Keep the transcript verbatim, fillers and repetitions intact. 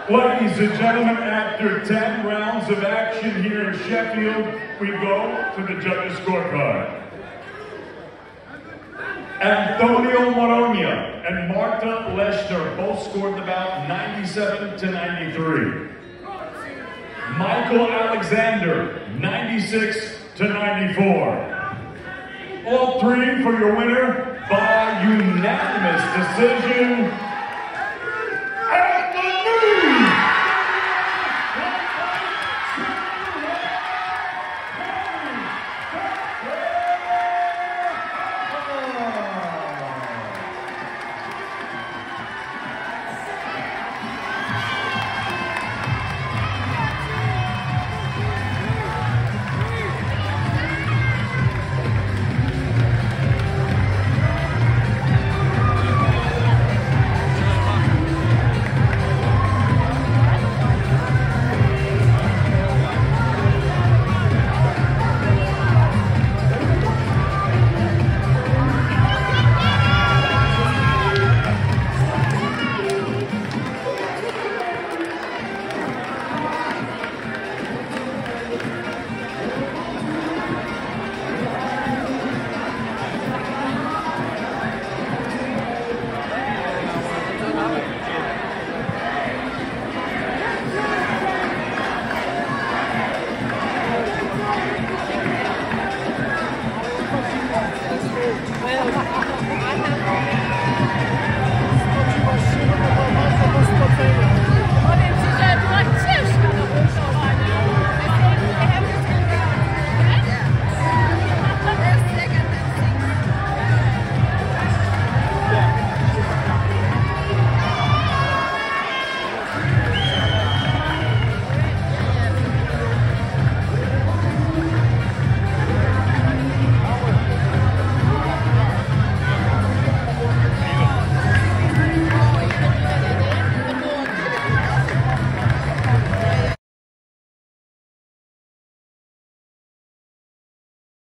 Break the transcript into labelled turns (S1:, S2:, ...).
S1: Ladies and gentlemen, after ten rounds of action here in Sheffield, we go to the judges' scorecard. Antonio Moronia and Marta Leshner both scored the bout ninety-seven to ninety-three. Michael Alexander, ninety-six to ninety-four. All three for your winner by unanimous decision.